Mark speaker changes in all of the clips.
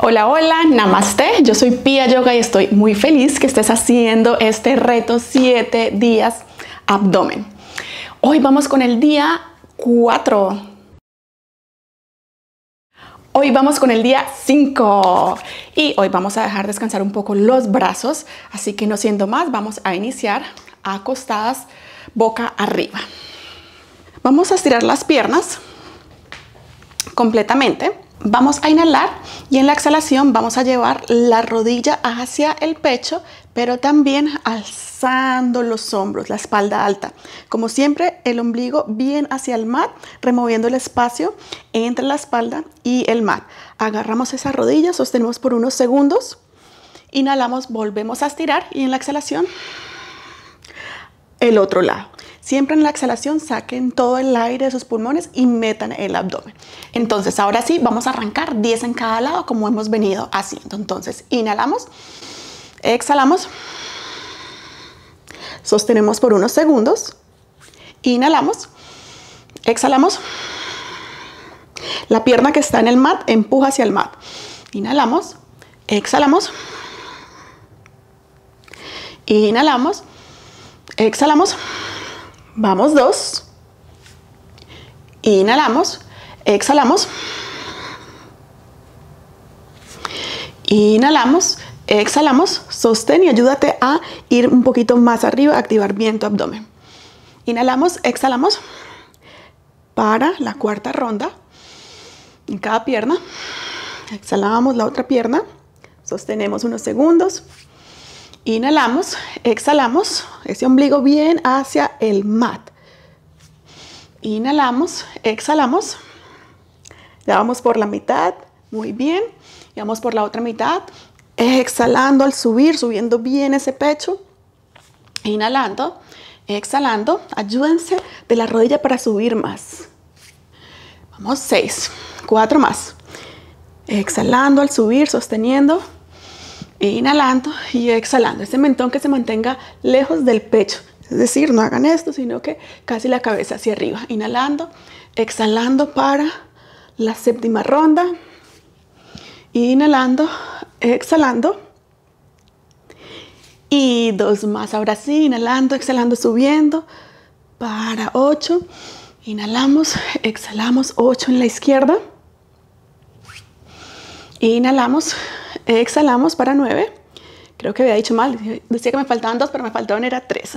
Speaker 1: Hola, hola, namaste. Yo soy Pia Yoga y estoy muy feliz que estés haciendo este reto 7 días abdomen. Hoy vamos con el día 4. Hoy vamos con el día 5 y hoy vamos a dejar descansar un poco los brazos, así que no siendo más, vamos a iniciar acostadas boca arriba. Vamos a estirar las piernas completamente. Vamos a inhalar y en la exhalación vamos a llevar la rodilla hacia el pecho, pero también alzando los hombros, la espalda alta. Como siempre, el ombligo bien hacia el mat, removiendo el espacio entre la espalda y el mat. Agarramos esa rodilla, sostenemos por unos segundos, inhalamos, volvemos a estirar y en la exhalación, el otro lado. Siempre en la exhalación saquen todo el aire de sus pulmones y metan el abdomen. Entonces, ahora sí, vamos a arrancar 10 en cada lado como hemos venido haciendo. Entonces, inhalamos, exhalamos, sostenemos por unos segundos, inhalamos, exhalamos. La pierna que está en el mat empuja hacia el mat. Inhalamos, exhalamos, inhalamos, exhalamos. Vamos 2, inhalamos, exhalamos, inhalamos, exhalamos, sostén y ayúdate a ir un poquito más arriba, activar bien tu abdomen. Inhalamos, exhalamos para la cuarta ronda en cada pierna. Exhalamos la otra pierna, sostenemos unos segundos. Inhalamos, exhalamos, ese ombligo bien hacia el mat. Inhalamos, exhalamos. Ya vamos por la mitad, muy bien. Y vamos por la otra mitad. Exhalando al subir, subiendo bien ese pecho. Inhalando, exhalando. Ayúdense de la rodilla para subir más. Vamos 6, 4 más. Exhalando al subir, sosteniendo. Inhalando y exhalando. Ese mentón que se mantenga lejos del pecho. Es decir, no hagan esto, sino que casi la cabeza hacia arriba. Inhalando, exhalando para la séptima ronda. Inhalando, exhalando. Y 2 más. Ahora sí, inhalando, exhalando, subiendo. Para 8. Inhalamos, exhalamos. 8 en la izquierda. Inhalamos, exhalamos para 9. Creo que había dicho mal. Decía que me faltaban 2, pero me faltaban era 3.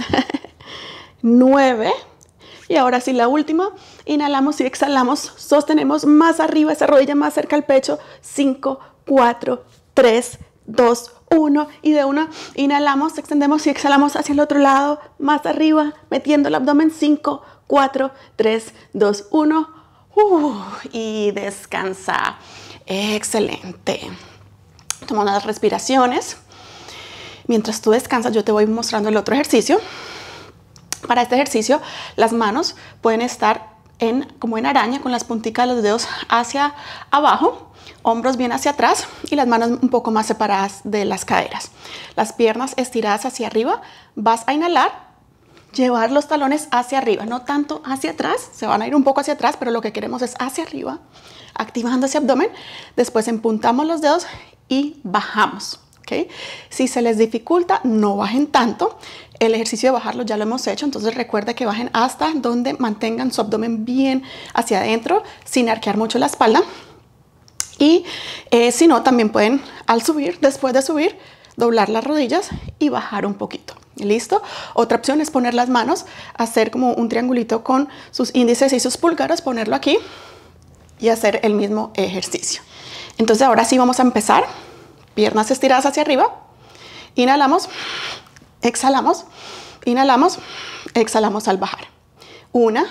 Speaker 1: 9. Y ahora sí, la última. Inhalamos y exhalamos. Sostenemos más arriba, esa rodilla más cerca al pecho. 5, 4, 3, 2, 1. Y de una inhalamos, extendemos y exhalamos hacia el otro lado. Más arriba, metiendo el abdomen. 5, 4, 3, 2, 1. Y descansa. Excelente. Toma unas respiraciones. Mientras tú descansas, yo te voy mostrando el otro ejercicio. Para este ejercicio, las manos pueden estar como en araña, con las punticas de los dedos hacia abajo, hombros bien hacia atrás y las manos un poco más separadas de las caderas. Las piernas estiradas hacia arriba. Vas a inhalar, llevar los talones hacia arriba, no tanto hacia atrás, se van a ir un poco hacia atrás, pero lo que queremos es hacia arriba, activando ese abdomen. Después empuntamos los dedos y bajamos. ¿Okay? Si se les dificulta, no bajen tanto. El ejercicio de bajarlo ya lo hemos hecho, entonces recuerda que bajen hasta donde mantengan su abdomen bien hacia adentro, sin arquear mucho la espalda. Y si no, también pueden, al subir, después de subir, doblar las rodillas y bajar un poquito. ¿Listo? Otra opción es poner las manos, hacer como un triangulito con sus índices y sus pulgares, ponerlo aquí y hacer el mismo ejercicio. Entonces ahora sí vamos a empezar. Piernas estiradas hacia arriba. Inhalamos, exhalamos, inhalamos, exhalamos al bajar. 1,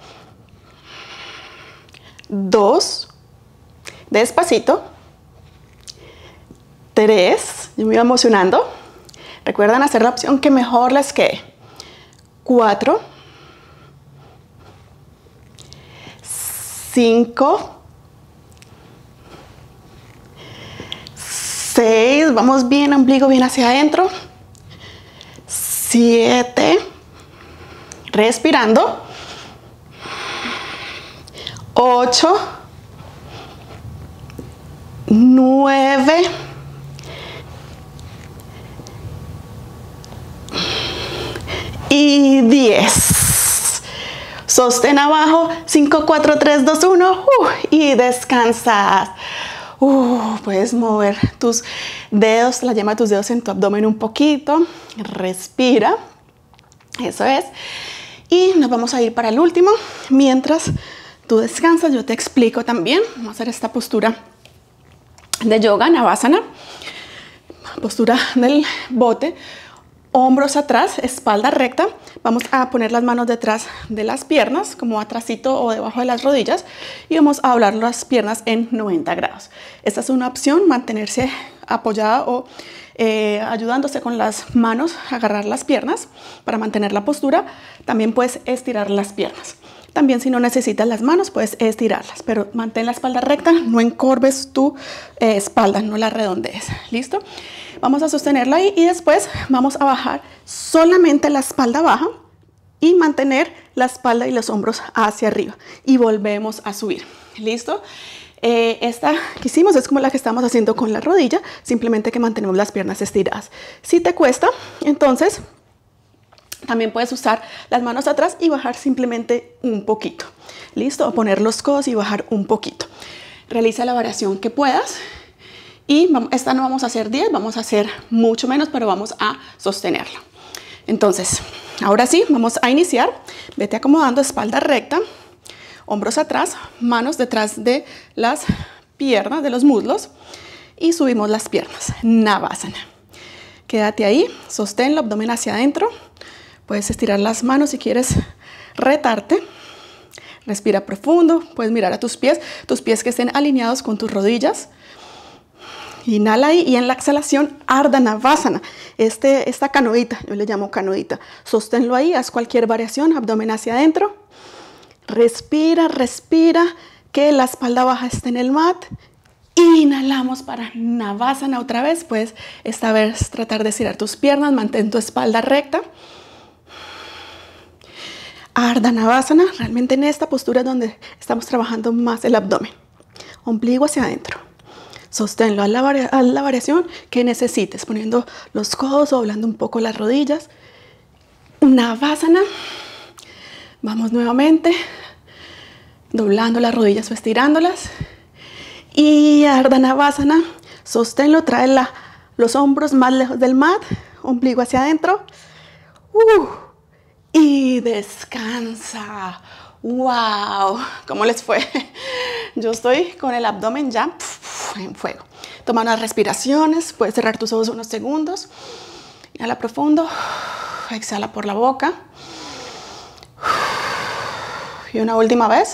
Speaker 1: 2, despacito. 3, yo me iba emocionando. Recuerden hacer la opción que mejor les quede. 4, 5, 6, vamos bien, ombligo bien hacia adentro. 7, respirando. 8, 9, y 10. Sostén abajo, 5, 4, 3, 2, 1, y descansas. Puedes mover tus dedos, la yema de tus dedos en tu abdomen un poquito. Respira. Eso es. Y nos vamos a ir para el último. Mientras tú descansas, yo te explico también. Vamos a hacer esta postura de yoga, Navasana. Postura del bote. Hombros atrás, espalda recta. Vamos a poner las manos detrás de las piernas, como atrásito o debajo de las rodillas. Y vamos a doblar las piernas en 90 grados. Esta es una opción, mantenerse apoyada o ayudándose con las manos a agarrar las piernas para mantener la postura. También puedes estirar las piernas. También si no necesitas las manos puedes estirarlas, pero mantén la espalda recta, no encorves tu espalda, no la redondees. ¿Listo? Vamos a sostenerla ahí y después vamos a bajar solamente la espalda baja y mantener la espalda y los hombros hacia arriba y volvemos a subir. ¿Listo? Esta que hicimos es como la que estamos haciendo con la rodilla, simplemente que mantenemos las piernas estiradas. Si te cuesta, entonces también puedes usar las manos atrás y bajar simplemente un poquito. ¿Listo? O poner los codos y bajar un poquito. Realiza la variación que puedas. Y esta no vamos a hacer 10, vamos a hacer mucho menos, pero vamos a sostenerla. Entonces, ahora sí, vamos a iniciar. Vete acomodando espalda recta, hombros atrás, manos detrás de las piernas, de los muslos. Y subimos las piernas. Navasana. Quédate ahí, sostén el abdomen hacia adentro. Puedes estirar las manos si quieres retarte. Respira profundo, puedes mirar a tus pies que estén alineados con tus rodillas. Inhala ahí y en la exhalación, Ardha Navasana. Esta canoita, yo le llamo canoita. Sosténlo ahí, haz cualquier variación, abdomen hacia adentro. Respira, respira, que la espalda baja esté en el mat. Inhalamos para Navasana otra vez. Puedes esta vez tratar de estirar tus piernas, mantén tu espalda recta. Ardha Navasana, realmente en esta postura es donde estamos trabajando más el abdomen. Ombligo hacia adentro. Sosténlo a la variación que necesites, poniendo los codos, doblando un poco las rodillas. Navasana. Vamos nuevamente, doblando las rodillas o estirándolas. Y Ardha Navasana. Sosténlo, trae los hombros más lejos del mat, ombligo hacia adentro. Y descansa. ¡Wow! ¿Cómo les fue? Yo estoy con el abdomen ya en fuego. Toma unas respiraciones. Puedes cerrar tus ojos unos segundos. Inhala profundo. Exhala por la boca. Y una última vez.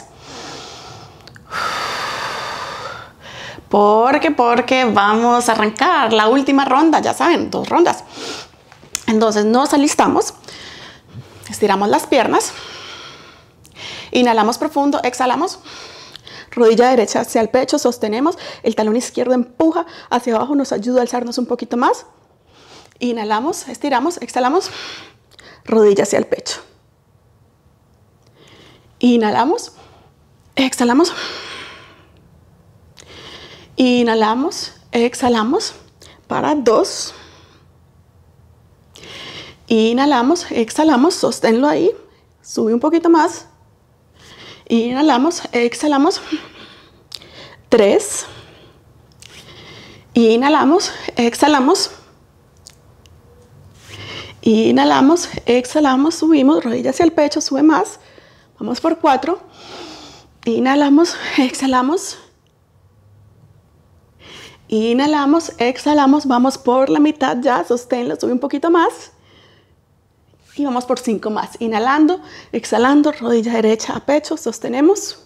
Speaker 1: Porque vamos a arrancar la última ronda. Ya saben, 2 rondas. Entonces nos alistamos. Estiramos las piernas. Inhalamos profundo, exhalamos. Rodilla derecha hacia el pecho, sostenemos. El talón izquierdo empuja hacia abajo, nos ayuda a alzarnos un poquito más. Inhalamos, estiramos, exhalamos. Rodilla hacia el pecho. Inhalamos, exhalamos. Inhalamos, exhalamos. Para 2. Inhalamos, exhalamos, sosténlo ahí. Sube un poquito más. Inhalamos, exhalamos. 3. Inhalamos, exhalamos. Inhalamos, exhalamos, subimos, rodilla hacia el pecho, sube más. Vamos por 4. Inhalamos, exhalamos. Inhalamos, exhalamos, vamos por la mitad ya, sosténlo, sube un poquito más. Y vamos por 5 más. Inhalando, exhalando, rodilla derecha a pecho, sostenemos.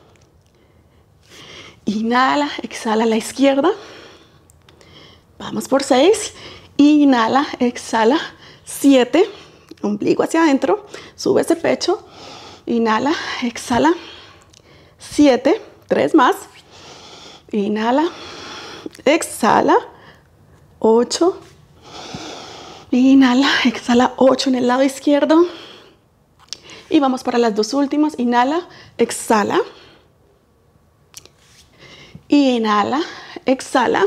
Speaker 1: Inhala, exhala a la izquierda. Vamos por 6. Inhala, exhala, 7. Ombligo hacia adentro, sube ese pecho. Inhala, exhala, 7. 3 más. Inhala, exhala, 8. Inhala, exhala, 8 en el lado izquierdo. Y vamos para las 2 últimas. Inhala, exhala. Inhala, exhala.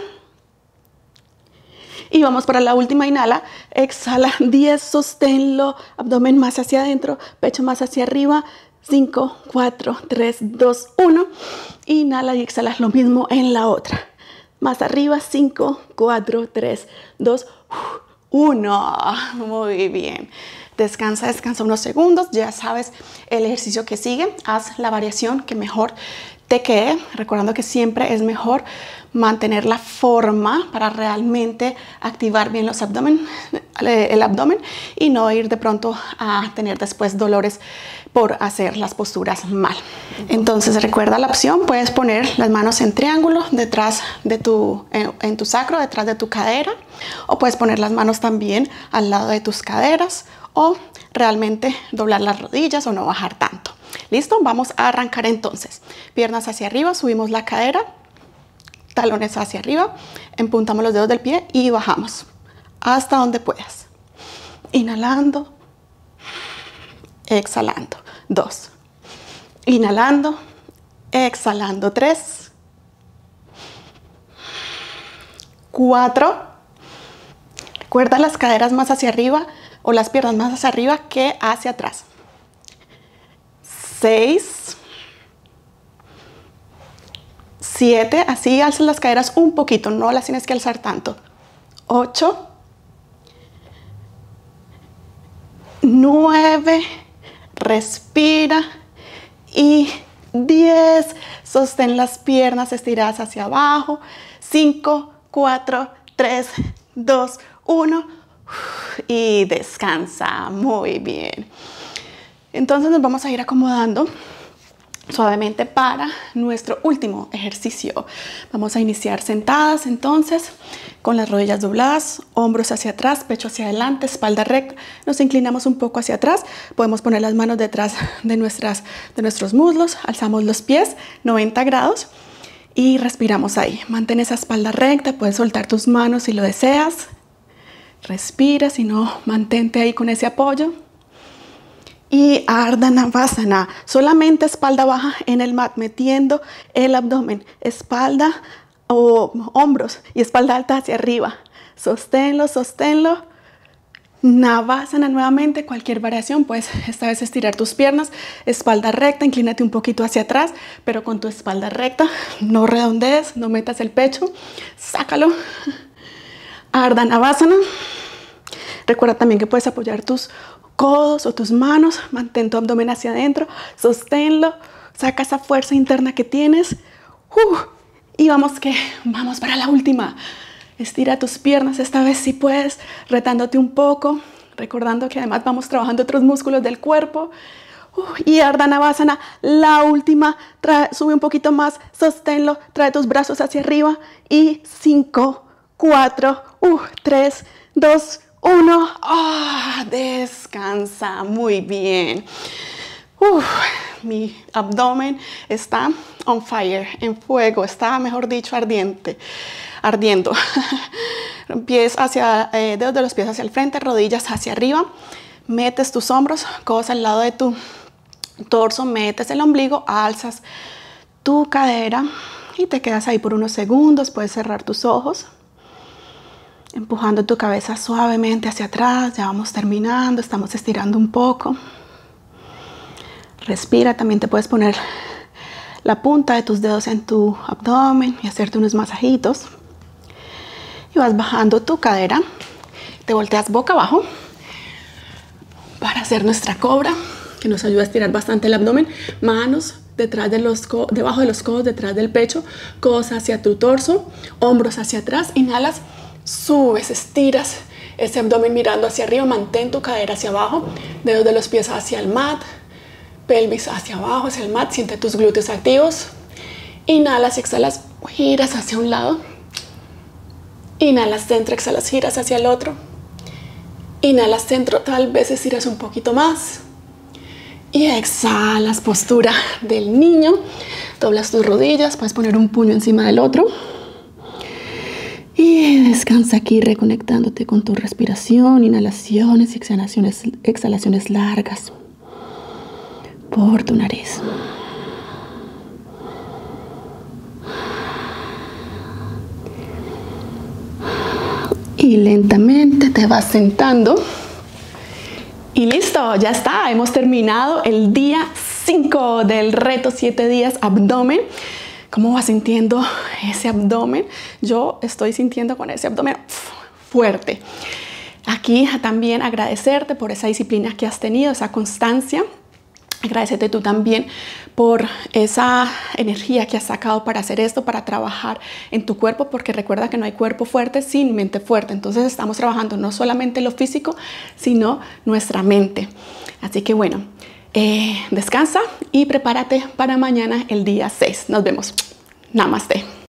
Speaker 1: Y vamos para la última, inhala, exhala, 10, sosténlo, abdomen más hacia adentro, pecho más hacia arriba, 5, 4, 3, 2, 1. Inhala y exhala lo mismo en la otra. Más arriba, 5, 4, 3, 2, 1. Muy bien. Descansa, descansa unos segundos. Ya sabes el ejercicio que sigue. Haz la variación que mejor te quede. Recordando que siempre es mejor mantener la forma para realmente activar bien el abdomen y no ir de pronto a tener después dolores por hacer las posturas mal. Entonces recuerda la opción, puedes poner las manos en triángulo detrás de en tu sacro, detrás de tu cadera, o puedes poner las manos también al lado de tus caderas, o realmente doblar las rodillas o no bajar tanto. ¿Listo? Vamos a arrancar entonces. Piernas hacia arriba, subimos la cadera, talones hacia arriba, empuntamos los dedos del pie y bajamos hasta donde puedas. Inhalando, exhalando. 2. Inhalando, exhalando. 3. 4. Recuerda las caderas más hacia arriba o las piernas más hacia arriba que hacia atrás. 6. 7, así alzas las caderas un poquito, no las tienes que alzar tanto. 8, 9, respira, y 10, sostén las piernas estiradas hacia abajo. 5, 4, 3, 2, 1 y descansa. Muy bien. Entonces nos vamos a ir acomodando suavemente para nuestro último ejercicio. Vamos a iniciar sentadas entonces, con las rodillas dobladas, hombros hacia atrás, pecho hacia adelante, espalda recta. Nos inclinamos un poco hacia atrás, podemos poner las manos detrás de nuestros muslos, alzamos los pies 90 grados y respiramos ahí. Mantén esa espalda recta, puedes soltar tus manos si lo deseas. Respira, si no, mantente ahí con ese apoyo. Y Ardha Navasana, solamente espalda baja en el mat, metiendo el abdomen, espalda o hombros y espalda alta hacia arriba. Sosténlo, sosténlo. Navasana nuevamente, cualquier variación, puedes esta vez estirar tus piernas, espalda recta, inclínate un poquito hacia atrás, pero con tu espalda recta, no redondees, no metas el pecho, sácalo. Ardha Navasana. Recuerda también que puedes apoyar tus codos o tus manos, mantén tu abdomen hacia adentro, sosténlo, saca esa fuerza interna que tienes. Y vamos para la última. Estira tus piernas esta vez si puedes, retándote un poco, recordando que además vamos trabajando otros músculos del cuerpo. Y Ardha Navasana, la última, sube un poquito más, sosténlo, trae tus brazos hacia arriba y 5, 4, 3, 2, 1, descansa, muy bien. Mi abdomen está on fire, en fuego, está, mejor dicho, ardiendo. Dedos de los pies hacia el frente, rodillas hacia arriba, metes tus hombros, codos al lado de tu torso, metes el ombligo, alzas tu cadera y te quedas ahí por unos segundos, puedes cerrar tus ojos. Empujando tu cabeza suavemente hacia atrás, ya vamos terminando, estamos estirando un poco. Respira, también te puedes poner la punta de tus dedos en tu abdomen y hacerte unos masajitos. Y vas bajando tu cadera, te volteas boca abajo para hacer nuestra cobra, que nos ayuda a estirar bastante el abdomen. Manos debajo de los codos, detrás del pecho, codos hacia tu torso, hombros hacia atrás, inhalas. Subes, estiras ese abdomen mirando hacia arriba, mantén tu cadera hacia abajo, dedos de los pies hacia el mat, pelvis hacia abajo, hacia el mat, siente tus glúteos activos. Inhalas y exhalas, giras hacia un lado. Inhalas centro, exhalas, giras hacia el otro. Inhalas centro, tal vez estiras un poquito más. Y exhalas, postura del niño. Doblas tus rodillas, puedes poner un puño encima del otro. Y descansa aquí reconectándote con tu respiración, inhalaciones y exhalaciones largas por tu nariz. Y lentamente te vas sentando. Y listo, ya está. Hemos terminado el día 5 del reto 7 días abdomen. ¿Cómo vas sintiendo ese abdomen? Yo estoy sintiendo con ese abdomen fuerte. Aquí también agradecerte por esa disciplina que has tenido, esa constancia. Agradecerte tú también por esa energía que has sacado para hacer esto, para trabajar en tu cuerpo, porque recuerda que no hay cuerpo fuerte sin mente fuerte. Entonces estamos trabajando no solamente lo físico, sino nuestra mente. Así que bueno, descansa y prepárate para mañana, el día 6. Nos vemos. Namaste.